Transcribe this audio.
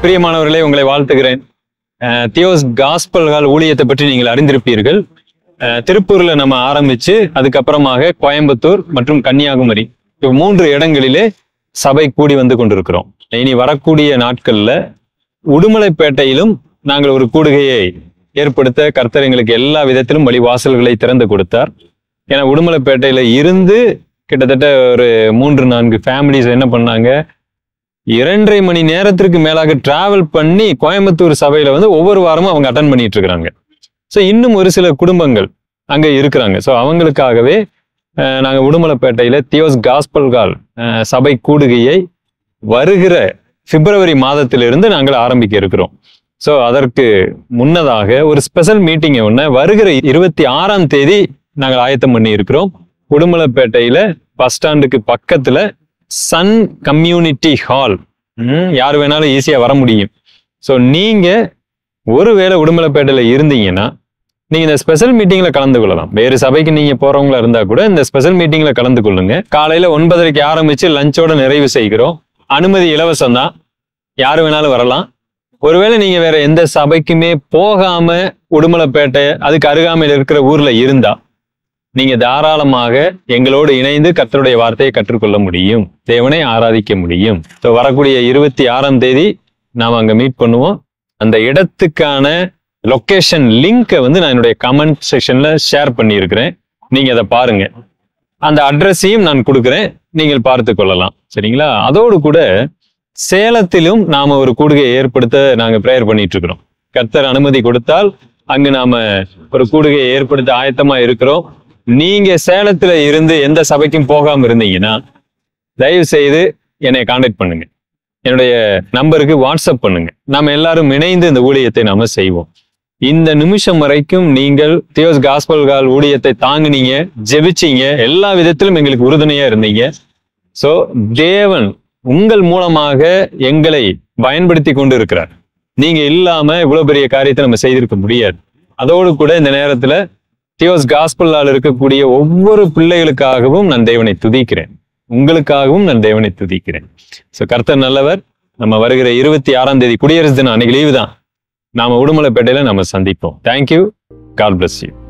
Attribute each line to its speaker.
Speaker 1: பிரியமானவர்களே, உங்களை வாழ்த்துகிறேன். தியோஸ் காஸ்பல் கால் ஊழியத்தை பற்றி நீங்கள் அறிந்திருப்பீர்கள். திருப்பூர்ல நம்ம ஆரம்பிச்சு அதுக்கப்புறமாக கோயம்புத்தூர் மற்றும் கன்னியாகுமரி 3 இடங்களிலே சபை கூடி வந்து கொண்டிருக்கிறோம். இனி வரக்கூடிய நாட்கள்ல உடுமலைப்பேட்டையிலும் நாங்கள் ஒரு கூடுகையை ஏற்படுத்த கர்த்தர் எங்களுக்கு எல்லா விதத்திலும் வழிவாசல்களை திறந்து கொடுத்தார். ஏன்னா உடுமலைப்பேட்டையில இருந்து கிட்டத்தட்ட ஒரு 3-4 ஃபேமிலிஸ் என்ன பண்ணாங்க, 2.5 மணி நேரத்திற்கு மேலாக டிராவல் பண்ணி கோயம்புத்தூர் சபையில வந்து ஒவ்வொரு வாரமும் அவங்க அட்டன் பண்ணிட்டு இருக்கிறாங்க. ஸோ இன்னும் ஒரு சில குடும்பங்கள் அங்க இருக்கிறாங்க. ஸோ அவங்களுக்காகவே நாங்க உடுமலைப்பேட்டையில தியோஸ் காஸ்பல் கால் சபை கூடுகையை வருகிற பிப்ரவரி மாதத்திலிருந்து நாங்கள் ஆரம்பிக்க இருக்கிறோம். ஸோ அதற்கு முன்னதாக ஒரு ஸ்பெஷல் மீட்டிங் ஒன்று வருகிற 26ஆம் தேதி நாங்கள் ஆயத்தம் பண்ணி இருக்கிறோம். உடுமலைப்பேட்டையில பஸ் ஸ்டாண்டுக்கு பக்கத்துல சன் கம்யூனிட்டி ஹால். யார் வேணாலும் ஈஸியா வர முடியும். ஸோ நீங்க ஒருவேளை உடுமலைப்பேட்டையில இருந்தீங்கன்னா நீங்க இந்த ஸ்பெஷல் மீட்டிங்ல கலந்து கொள்ளலாம். வேறு சபைக்கு நீங்க போறவங்களா இருந்தா கூட இந்த ஸ்பெஷல் மீட்டிங்ல கலந்து கொள்ளுங்க. காலையில 9:30க்கு ஆரம்பிச்சு லஞ்சோட நிறைவு செய்கிறோம். அனுமதி இலவசம் தான், யாரு வேணாலும் வரலாம். ஒருவேளை நீங்க வேற எந்த சபைக்குமே போகாம உடுமலைப்பேட்டை அதுக்கு அருகாமையில் இருக்கிற ஊர்ல இருந்தா நீங்க தாராளமாக எங்களோடு இணைந்து கர்த்தருடைய வார்த்தையை கற்றுக்கொள்ள முடியும், தேவனை ஆராதிக்க முடியும். ஸோ வரக்கூடிய 26ஆம் தேதி நாம் அங்க மீட் பண்ணுவோம். அந்த இடத்துக்கான லொகேஷன் லிங்கை வந்து நான் என்னுடைய கமெண்ட் செக்ஷன்ல ஷேர் பண்ணியிருக்கிறேன். நீங்க அதை பாருங்க. அந்த அட்ரஸையும் நான் கொடுக்குறேன், நீங்கள் பார்த்து கொள்ளலாம். சரிங்களா? அதோடு கூட சேலத்திலும் நாம ஒரு கூடுகையை ஏற்படுத்த நாங்க பிரேயர் பண்ணிட்டு இருக்கிறோம். கர்த்தர் அனுமதி கொடுத்தால் அங்கு நாம ஒரு கூடுகையை ஏற்படுத்த ஆயத்தமா இருக்கிறோம். நீங்க சேலத்துல இருந்து எந்த சபைக்கும் போகாம இருந்தீங்கன்னா தயவு செய்து என்னை கான்டாக்ட் பண்ணுங்க. என்னுடைய நம்பருக்கு வாட்ஸ்அப் பண்ணுங்க. நாம எல்லாரும் இணைந்து இந்த ஊழியத்தை நாம செய்வோம். இந்த நிமிஷம் வரைக்கும் நீங்கள் தியோஸ் காஸ்பல் கால் ஊழியத்தை தாங்குனீங்க, ஜெபிச்சீங்க, எல்லா விதத்திலும் எங்களுக்கு உறுதுணையா இருந்தீங்க. சோ தேவன் உங்கள் மூலமாக எங்களை பயன்படுத்தி கொண்டு இருக்கிறார். நீங்க இல்லாம இவ்வளவு பெரிய காரியத்தை நம்ம செய்திருக்க முடியாது. அதோடு கூட இந்த நேரத்துல தியோஸ் காஸ்பல்லால் இருக்கக்கூடிய ஒவ்வொரு பிள்ளைகளுக்காகவும் நான் தேவனை துதிக்கிறேன். உங்களுக்காகவும் நான் தேவனை துதிக்கிறேன். ஸோ கர்த்தர் நல்லவர். நம்ம வருகிற 26ஆம் தேதி குடியரசு தினம், அன்னைக்கு லீவு தான். நாம உடுமலைப்பேட்டையில நம்ம சந்திப்போம். தேங்க்யூ. God bless you.